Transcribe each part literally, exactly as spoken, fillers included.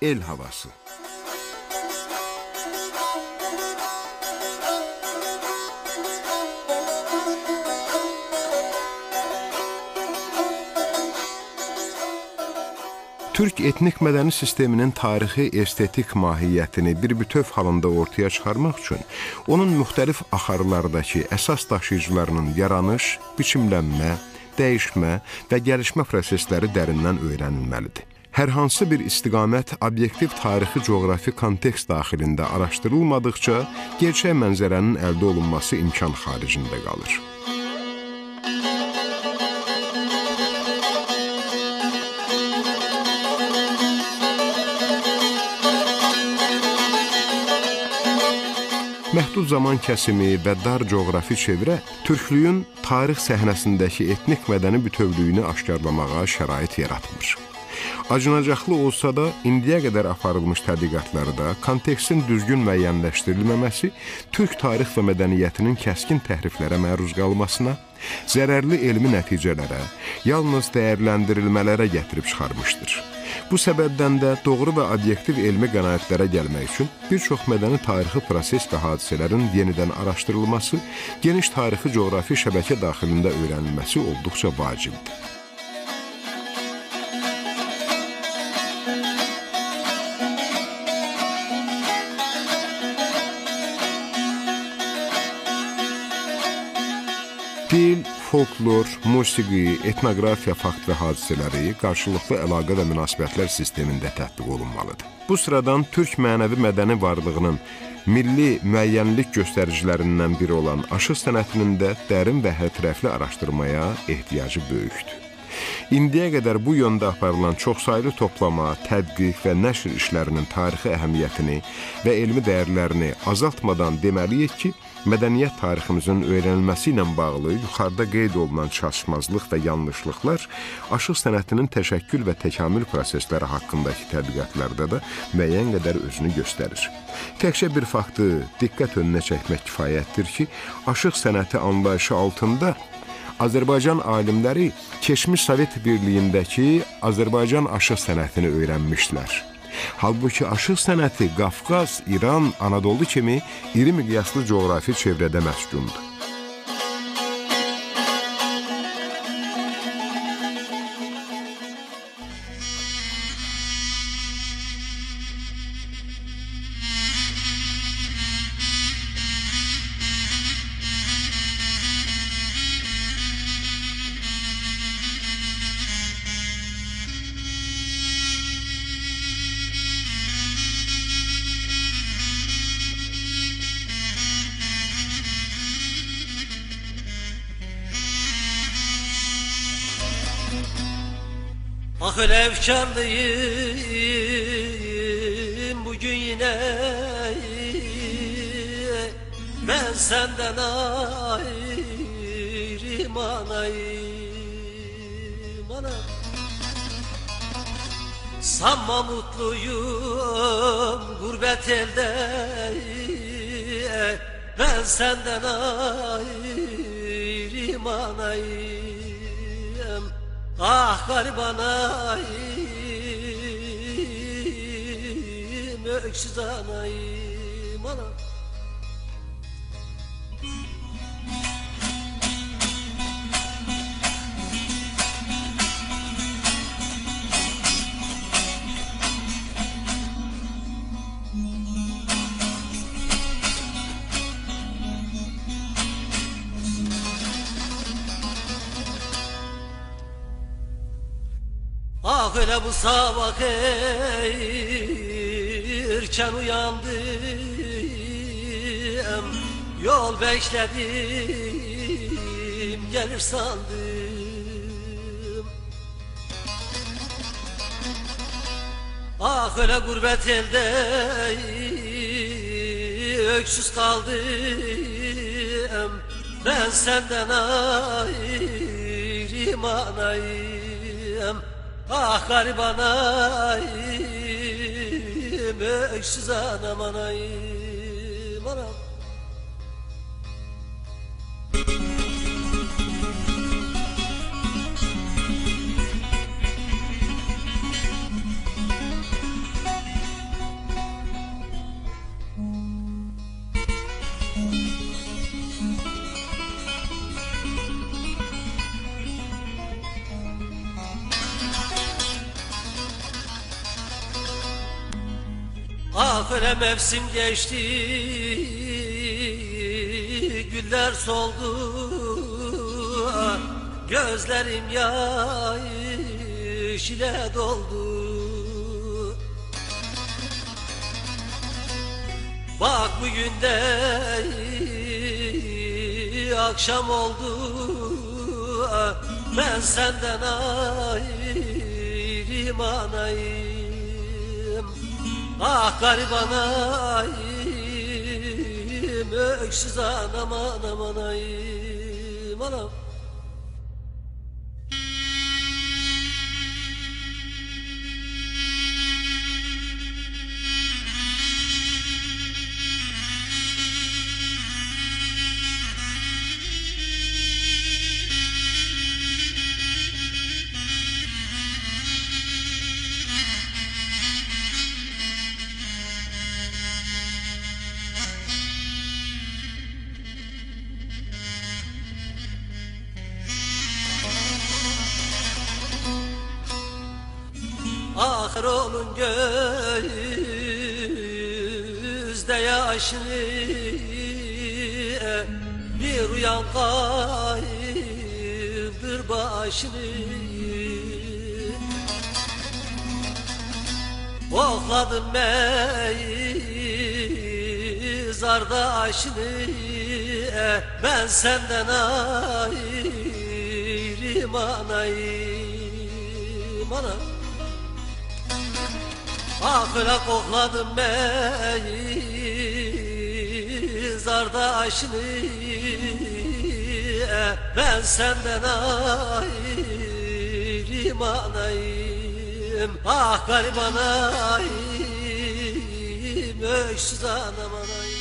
el havası. Türk etnik mədəni sisteminin tarixi, estetik mahiyyətini bir bütöv halında ortaya çıxarmaq üçün onun müxtəlif axarlardakı əsas daşıyıcılarının yaranış, biçimlənmə, dəyişmə və gəlişmə prosesləri dərindən öyrənilməlidir. Hər hansı bir istiqamət obyektiv tarixi coğrafi kontekst daxilində araşdırılmadıqca gerçək mənzərənin əldə olunması imkan xaricində qalır. Məhdud zaman kəsimi və dar coğrafi çevrə türklüyün tarix səhnəsindəki etnik mədəni bütövlüyünü aşkarlamağa şərait yaratmır. Acınacaqlı olsa da, indiyə qədər aparılmış tədqiqatlarda kontekstin düzgün müəyyənləşdirilməməsi Türk tarix və mədəniyyətinin kəskin təhriflərə məruz qalmasına, zərərli elmi nəticələrə, yalnız dəyərləndirilmələrə gətirib çıxarmışdır. Bu səbəbdən də doğru və obyektiv elmi qənaətlərə gəlmək üçün bir çox mədəni tarixi proses və hadisələrin yenidən araşdırılması, geniş tarixi coğrafi şəbəkə daxilində öyrənilməsi olduqca vacibdir. Dil, folklor, musiqi, etnografiya fakt və hadisələri qarşılıqlı əlaqə və münasibətlər sistemində tətbiq olunmalıdır. Bu sıradan türk mənəvi mədəni varlığının milli müəyyənlik göstəricilərindən biri olan aşıq sənətinin də dərin və hərtərəfli araşdırmaya ehtiyacı böyükdür. İndiyə qədər bu yöndə aparılan çoxsaylı toplama, tədqiq və nəşr işlərinin tarixi əhəmiyyətini və elmi dəyərlərini azaltmadan deməliyik ki, mədəniyyət tariximizin öyrənilməsi ilə bağlı yuxarıda qeyd olunan çatışmazlıq və yanlışlıqlar aşıq sənətinin təşəkkül və təkamül prosesləri haqqındakı tədqiqatlarda da müəyyən qədər özünü göstərir. Təkcə bir faktı diqqət önünə çəkmək kifayətdir ki, aşıq sənəti anlayışı altında Azərbaycan alimləri keçmiş Sovet Birliyindəki Azərbaycan aşıq sənətini öyrənmişdilər. Halbuki aşıq sənəti Qafqaz, İran, Anadolu kimi iri miqyaslı coğrafi çevrədə məskundur. Ah öyle efkarlıyım bugün yine, ben senden ayrıyım anayım ana. Sanma mutluyum gurbet elde, ben senden ayrıyım anayım. Ah gariban ayım, öksüz anayım anam. Ah öyle bu sabah erken uyandım, yol bekledim gelir sandım. Ah öyle gurbet elde öksüz kaldım, ben senden ayrıyım anayım. Ah gariban ayım, öksüz anam anayım anam. Ah öyle mevsim geçti, güller soldu, gözlerim yaş ile doldu. Bak bugün de akşam oldu, ben senden ayrıyım anayım. Ah gariban anayım, öksüz anam anam anayım anam. Ahır olun gözde yaşını, bir uyan kaydır başını. Okladım mezarda aşını, ben senden ayrıyım anayım anam. Ah öyle kokladım mezarda aşını, ben senden ayrıyım anayım. Ah gariban anayım, öksüz anam anayım.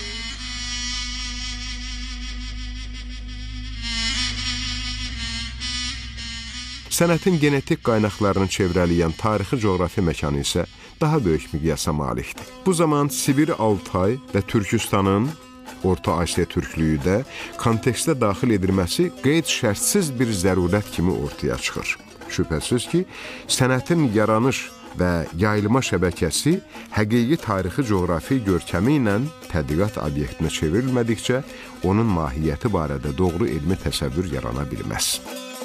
Sənətin genetik qaynaqlarını çevrələyən tarixi coğrafi məkanı isə daha böyük miqyasa malikdir. Bu zaman Sibir, Altay və Türkistanın Orta Asiya türklüyü də kontekstə daxil edilməsi qeyd-şərtsiz bir zərurət kimi ortaya çıxır. Şübhəsiz ki, sənətin yaranış və yayılma şəbəkəsi həqiqi tarixi coğrafi görkəmi ilə tədqiqat obyektinə çevrilmədikcə onun mahiyyəti barədə doğru elmi təsəvvür yarana bilməz.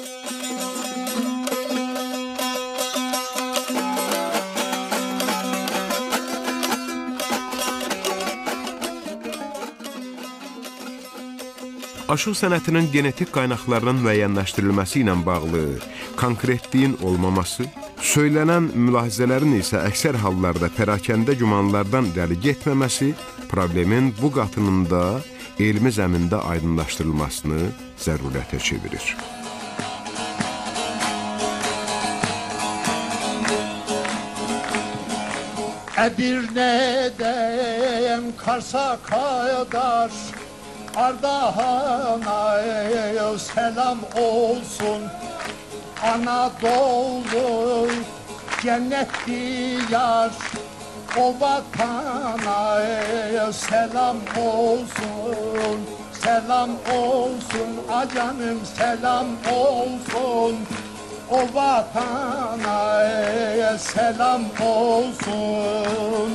Aşıq sənətinin genetik qaynaqlarının müəyyənləşdirilməsi ilə bağlı konkretliyin olmaması, söylənən mülahizələrin isə əksər hallarda pərakəndə gümanlardan irəli getməməsi problemin bu qatının da elmi zəmində aydınlaşdırılmasını zərurətə çevirir. Edirne'den Kars'a kadar Ardahan'a selam olsun. Anadolu cennet diyar, o vatana selam olsun. Selam olsun acanım, selam olsun. O vatana selam olsun.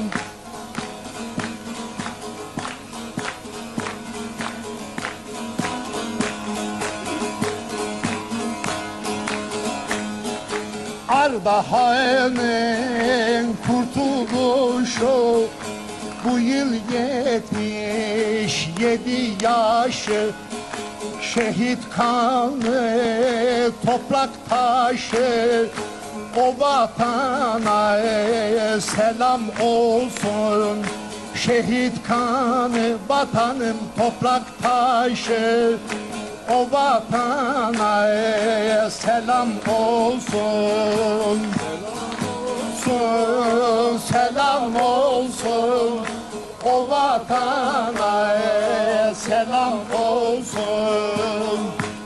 Ardahan'ın kurtuluşu bu yıl yetmiş yedi yaşı. Şehit kanı toprak taşı, o vatana selam olsun. Şehit kanı vatanım toprak taşı, o vatana selam olsun. Selam olsun, selam olsun. O vatana selam olsun.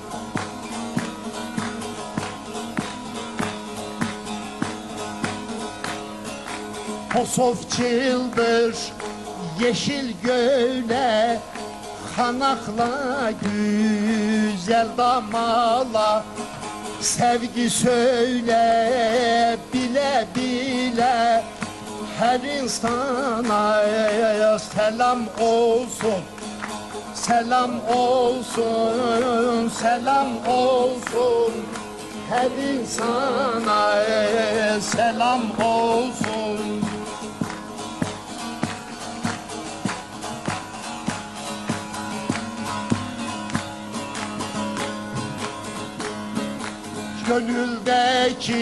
Posof çıldır yeşil göle, kanakla güzel damala. Sevgi söyle bile bile, her insana selam olsun. Selam olsun, selam olsun. Her insana selam olsun. Gönüldeki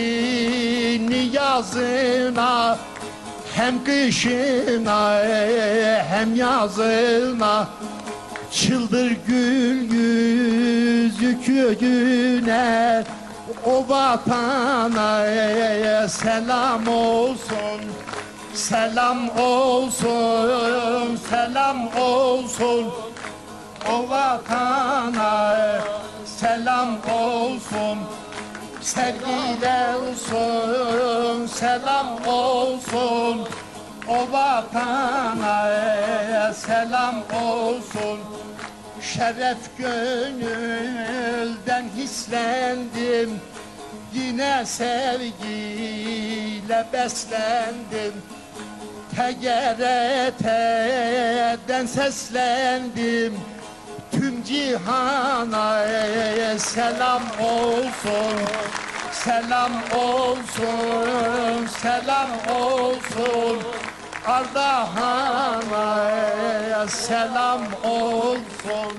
niyazına, hem kışına hem yazına, çıldır gül yüzü köyüne, o vatana selam olsun. Selam olsun, selam olsun. O vatana selam olsun. Sevgiler olsun, selam olsun. O vatana selam olsun. Şeref gönülden hislendim, yine sevgiyle beslendim. T G R T'den seslendim, tüm cihana selam olsun. Selam olsun, selam olsun. Ardahan'a selam olsun.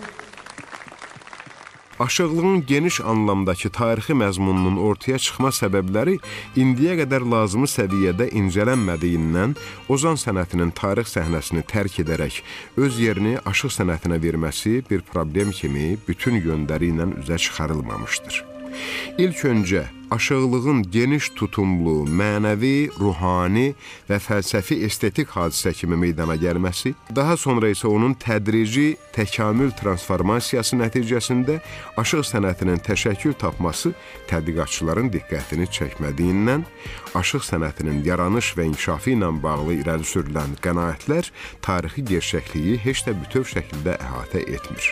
Aşıqlığın geniş anlamdakı tarixi məzmununun ortaya çıxma səbəbləri indiyə qədər lazımı səviyyədə incələnmədiyindən Ozan sənətinin tarix səhnəsini tərk edərək öz yerini aşıq sənətinə verməsi bir problem kimi bütün yönləri ilə üzə çıxarılmamışdır. İlk öncə aşıqlığın geniş tutumlu, mənəvi, ruhani və fəlsəfi estetik hadisə kimi meydana gəlməsi, daha sonra isə onun tədrici, təkamül transformasiyası nəticəsində aşıq sənətinin təşəkkül tapması tədqiqatçıların diqqətini çəkmədiyindən, aşıq sənətinin yaranış və inkişafı ilə bağlı irəli sürülən qənaətlər tarixi gerçəkliyi heç də bütöv şəkildə əhatə etmir.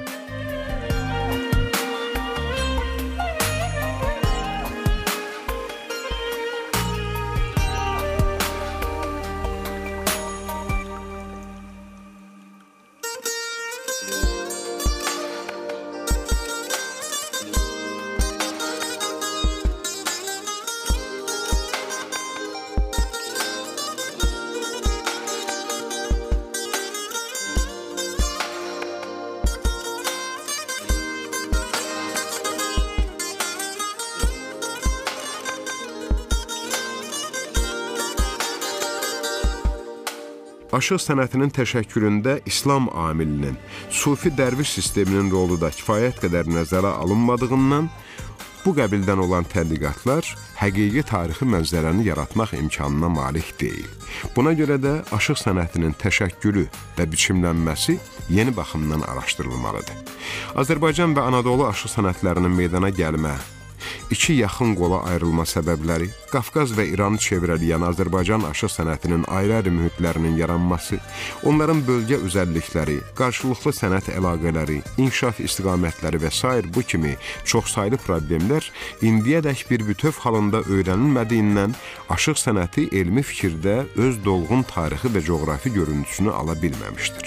Aşıq sənətinin təşəkkülündə İslam amilinin, sufi dərviş sisteminin rolu da kifayət qədər nəzərə alınmadığından, bu qəbildən olan tədqiqatlar həqiqi tarixi mənzərəni yaratmaq imkanına malik deyil. Buna görə də aşıq sənətinin təşəkkülü və biçimlənməsi yeni baxımdan araşdırılmalıdır. Azərbaycan və Anadolu aşıq sənətlərinin meydana gəlmə, İki yaxın qola ayrılma səbəbləri, Qafqaz və İranı çevrəliyən Azərbaycan aşıq sənətinin ayrı-ayrı mühitlərinin yaranması, onların bölgə özəllikləri, qarşılıqlı sənət əlaqələri, inkişaf istiqamətləri və sair bu kimi çoxsaylı problemlər indiyədək bir bütöv halında öyrənilmədiyindən aşıq sənəti elmi fikirdə öz dolğun tarixi və coğrafi görüntüsünü ala bilməmişdir.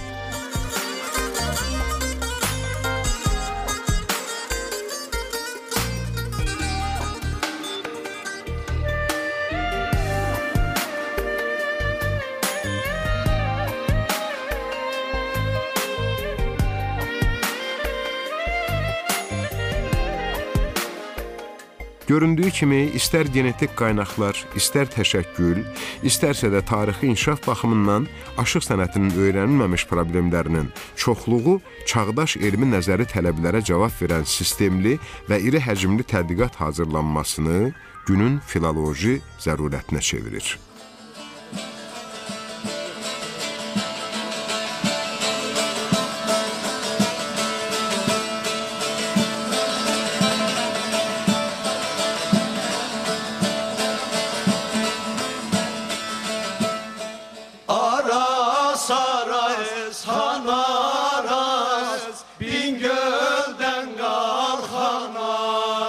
Göründüyü kimi, istər genetik qaynaqlar, istər təşəkkül, istərsə də tarixi inkişaf baxımından aşıq sənətinin öyrənilməmiş problemlərinin çoxluğu çağdaş elmi nəzəri tələblərə cavab verən sistemli və iri həcmli tədqiqat hazırlanmasını günün filoloji zərurətinə çevirir.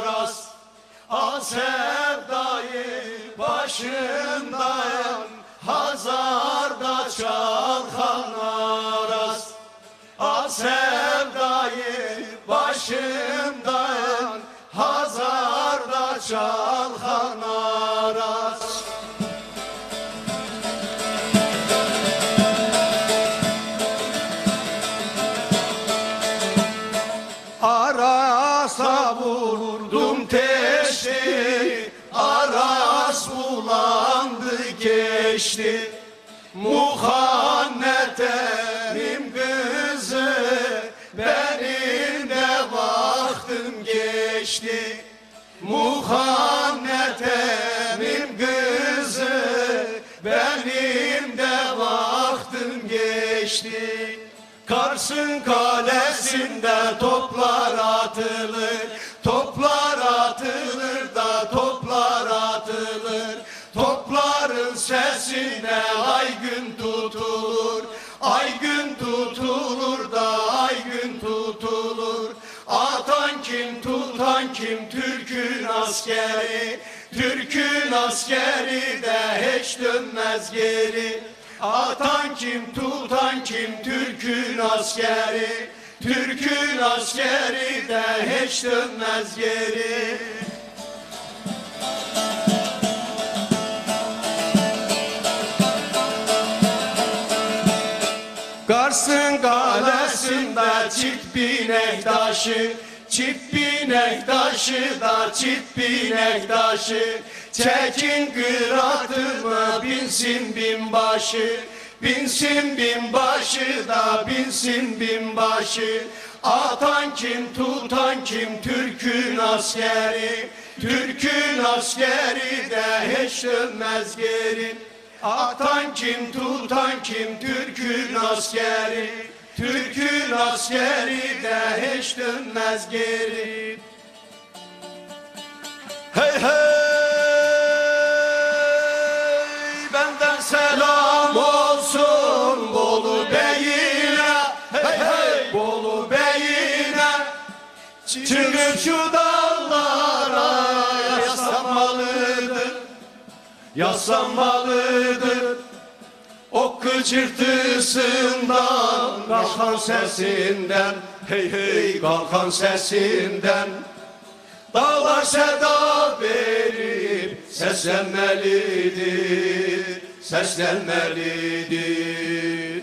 Başındayım çalkan aras, al sevdayı başımdan, Hazarda çalkan aras. Arasa vurdum teşti, aras bulandı geçti. Muhannetenim kızı, benim de vaktim geçti. Muhannetenim kızı, benim de vaktim geçti. Kars'ın kalesinde toplar atılır, toplar atılır da toplar atılır. Topların sesine ay gün tutulur, ay gün tutulur da ay gün tutulur. Atan kim, tutan kim, Türk'ün askeri, Türk'ün askeri de hiç dönmez geri. Atan kim, tutan kim, Türk'ün askeri, Türk'ün askeri de hiç dönmez geri. Kars'ın kalesinde çift binek taşı, çift binek taşı da çift binek taşı. Çekin kıratımı binsin binbaşı, binsin binbaşı da binsin binbaşı. Atan kim, tutan kim, Türk'ün askeri, Türk'ün askeri de hiç dönmez geri. Atan kim, tutan kim, Türk'ün askeri, Türk'ün askeri de hiç dönmez geri. Hey hey, benden selam olsun Bolu Bey'ine. Hey hey, Bolu Bey'ine. Çıkıp şu dağlara yaslanmalıdır, yaslanmalıdır. O kıcırtısından, kalkan sesinden, hey hey kalkan sesinden. Dağlar seda verip seslenmelidir, seslenmelidir.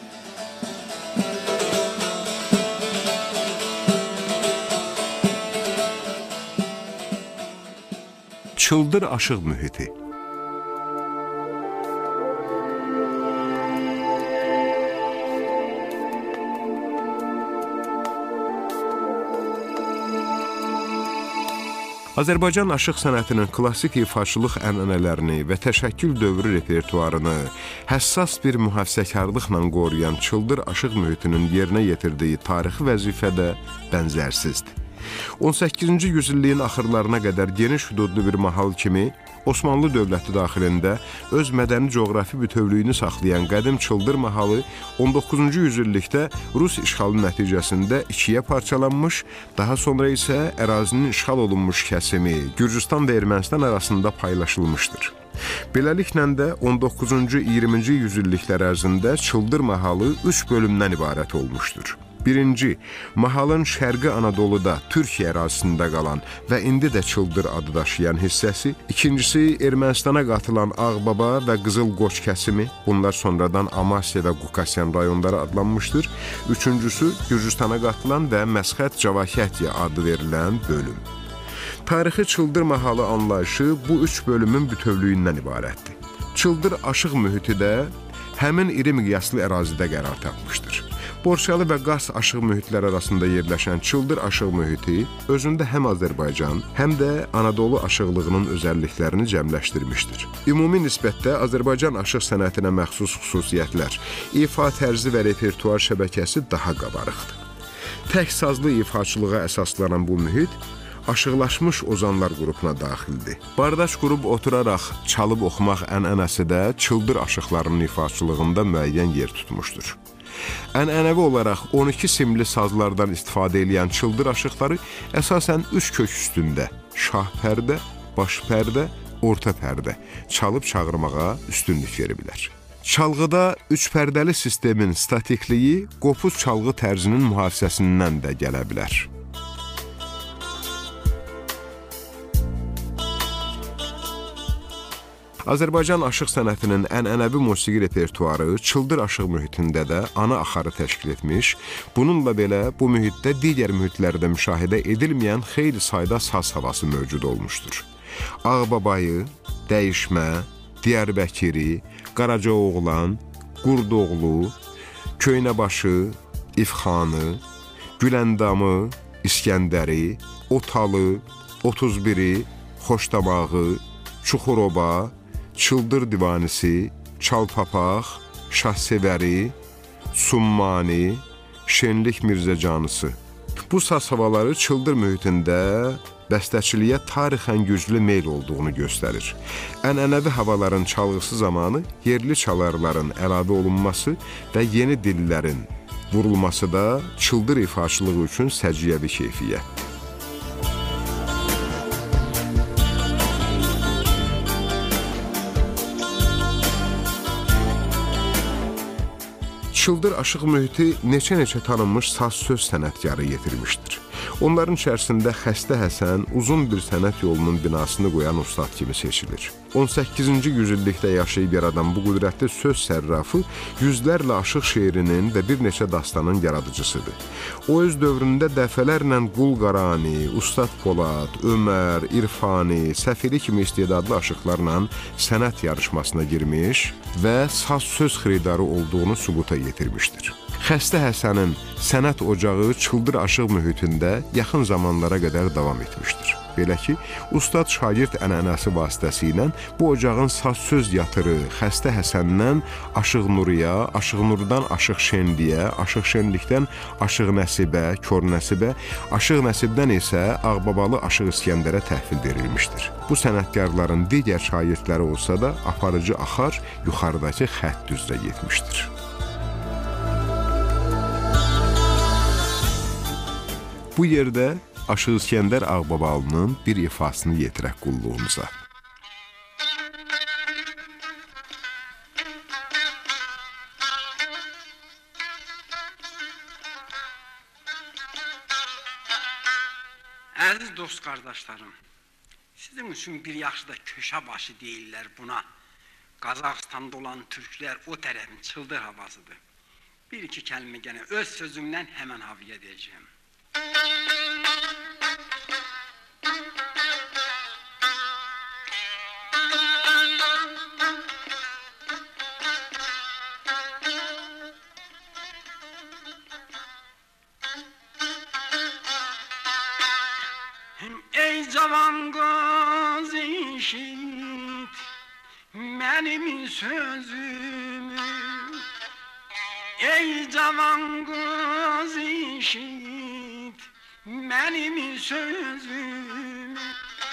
Çıldır aşıq mühiti. Azərbaycan aşıq sənətinin klassik ifaçılıq ənənələrini və təşəkkül dövrü repertuarını həssas bir mühafizəkarlıqla qoruyan çıldır aşıq mühitinin yerinə yetirdiyi tarixi vəzifə də bənzərsizdir. on səkkizinci yüzilliyin axırlarına qədər geniş hüdudlu bir mahal kimi Osmanlı dövləti daxilində öz mədəni coğrafi bütövlüyünü saxlayan qədim çıldır mahalı on doqquzuncu yüzillikdə Rus işğalı nəticəsində ikiyə parçalanmış, daha sonra isə ərazinin işğal olunmuş kəsimi Gürcüstan və Ermənistan arasında paylaşılmışdır. Beləliklə də on doqquzuncu iyirminci yüzilliklər ərzində çıldır mahalı üç bölümdən ibarət olmuşdur. Birinci, mahalın Şərqi Anadoluda, Türkiyə ərazisində qalan və indi də çıldır adı daşıyan hissəsi. İkincisi, Ermənistana qatılan Ağbaba və Qızıl Qoç kəsimi. Bunlar sonradan Amasya və Qukasyan rayonları adlanmışdır. Üçüncüsü, Gürcüstana qatılan və Məsxət Cavakətya adı verilən bölüm. Tarixi çıldır mahalı anlayışı bu üç bölümün bütövlüyündən ibarətdir. Çıldır aşıq mühiti də həmin iri miqyaslı ərazidə qərar tapmışdır. Borçalı və Qars aşıq mühitlər arasında yerləşən çıldır aşıq mühiti özündə həm Azərbaycan, həm də Anadolu aşıqlığının özəlliklərini cəmləşdirmişdir. Ümumi nisbətdə Azərbaycan aşıq sənətinə məxsus xüsusiyyətlər, ifa tərzi və repertuar şəbəkəsi daha qabarıqdır. Tək sazlı ifaçılığa əsaslanan bu mühit aşıqlaşmış ozanlar qrupuna daxildir. Bardaş qrup oturaraq çalıb oxumaq ənənəsi də çıldır aşıqlarının ifaçılığında müəyyən yer tutmuşdur. Ənənəvi olaraq on iki simli sazlardan istifadə edən çıldır aşıqları əsasən üç kök üstündə şah pərdə, baş pərdə, orta pərdə çalıb çağırmağa üstünlük veriblər. Çalğıda üç pərdəli sistemin statikliyi qopuz çalğı tərzinin mühafizəsindən də gələ bilər. Azərbaycan aşıq sənətinin ənənəvi musiqi repertuarı çıldır aşıq mühitində də ana axarı təşkil etmiş, bununla belə bu mühitdə digər mühitlərdə müşahidə edilməyən xeyli sayda saz havası mövcud olmuşdur. Ağbabayı, Dəyişmə, Diyarbəkiri, Qaracaoğlan, Qurdoğlu, Köynəbaşı, İfxanı, Güləndamı, İskəndəri, Otalı, otuz biri, Xoşdamağı, Çuxuroba, Çıldır divanisi, Çalpapaq, Şahsevəri, Summani, Şenlik Mirzəcanısı. Bu saz havaları çıldır mühitində bəstəçiliyə tarixən güclü meyl olduğunu göstərir. Ənənəvi havaların çalğısı zamanı yerli çalarların əlavə olunması və yeni dillərin vurulması da çıldır ifaçılığı üçün səciyyəvi keyfiyyətdir. Çıldır aşıq mühiti neçə-neçə tanınmış saz-söz sənətkarı yetirmişdir. Onların içərisində Xəstə Həsən uzun bir sənət yolunun binasını qoyan ustad kimi seçilir. on səkkizinci yüzillikdə yaşayıb yaradan bu qüdrətli söz sərrafı yüzlərlə aşıq şeirinin və bir neçə dastanın yaradıcısıdır. O öz dövründə dəfələrlə Qul Qarani, Ustad Polad, Ömər, İrfani, Səfiri kimi istedadlı aşıqlarla sənət yarışmasına girmiş və saz-söz xiridarı olduğunu sübuta yetirmişdir. Xəstə Həsənin sənət ocağı çıldır aşıq mühitində yaxın zamanlara qədər davam etmişdir. Belə ki, ustad şagird ənənəsi vasitəsilə bu ocağın saz-söz yatırı Xəstə Həsəndən Aşıq Nuriya, Aşıq Nurdan Aşıq Şenliyə, Aşıq Şenlikdən Aşıq Nəsibə, Kor Nəsibə, Aşıq Nəsibdən isə Ağbabalı Aşıq İskəndərə təhvil verilmişdir. Bu sənətkarların digər şagirdləri olsa da aparıcı axar yuxarıdakı xətt üzrə getmişdir. Bu yerdə Aşıq İskəndər Ağbabalının bir ifasını yetirək qulluğumuza. Əziz dost qardaşlarım, sizin üçün bir yaxşı da köşə başı deyirlər buna. Qazaxıstanda olan türklər o tərəfin çıldır havasıdır. Bir iki kəlmə gənə öz sözümdən həmən haviyə deyəcəyim. Ey cavan qız eşit mənim sözümü, ey cavan qız eşit mənim sözümü,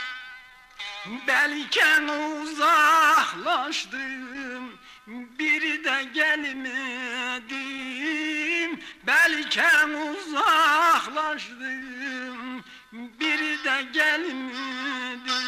bəlkən uzaqlaşdım, bir də gəlmədim, bəlkən uzaqlaşdım, bir də gəlmədim.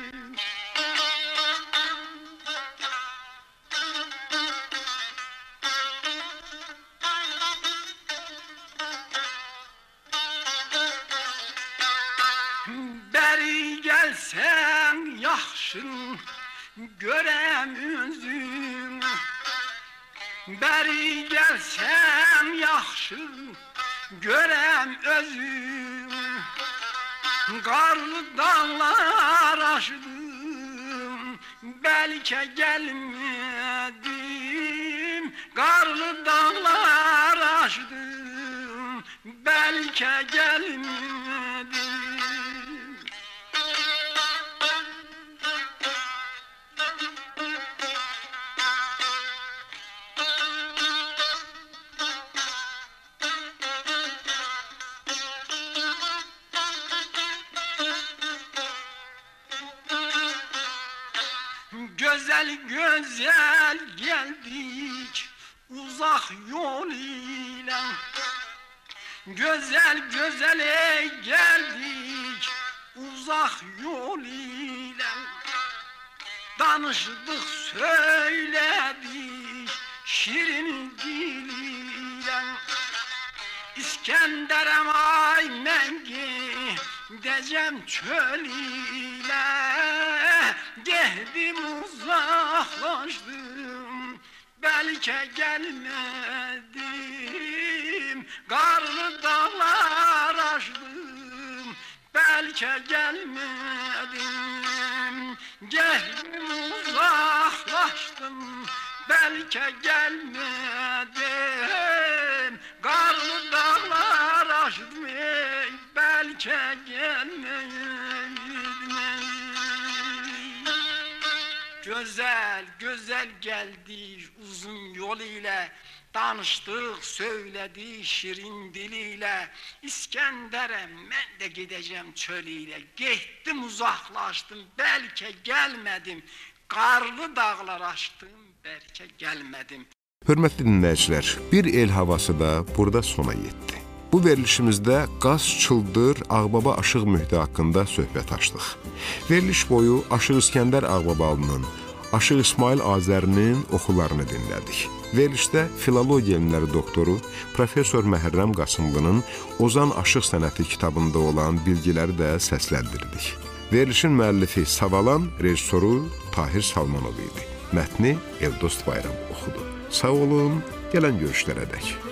Bəri gəlsən yaxşı görəm özümü, bəri gəlsən yaxşı görəm özümü. Qarlı dağlar aşdım, bəlkə gəlmədim, qarlı dağlar aşdım, bəlkə gəlmədim. Gözəl gözəl gəldik uzaq yol ilə, gözəl gözəl gəldik uzaq yol ilə, danışdıq söylədik şirin diliyle İskender'em ay mən gideceğim çöl ile Geldim uzaklaştım belki gelmedim Karlı dağlar aştım belki gelmedim Geldim uzaklaştım belki gelmedim Karlı dağlar aştım belki gelmedim Güzel, güzel geldi uzun yol ile Danıştık, söyledi şirin diliyle İskender'e mən de gideceğim çöl ile Gittim uzaklaştım belki gelmedim Karlı dağlar aştım belki gelmedim Hörmətli dinləyicilər, bir el havası da burada sona yetdi. Bu verilişimizdə Qaz Çıldır Ağbaba Aşıq mühiti haqqında söhbət açdıq. Veriliş boyu Aşıq İskəndər Ağbabalının, Aşıq İsmail Azərinin oxularını dinlədik. Verilişdə filologiya elmləri doktoru Profesor Məhərrəm Qasımlının Ozan Aşıq Sənəti kitabında olan bilgiləri də səsləndirdik. Verilişin müəllifi Savalan, rejissoru Tahir Salmanov idi. Mətni Eldost Bayram oxudu. Sağ olun, gələn görüşlərə dək.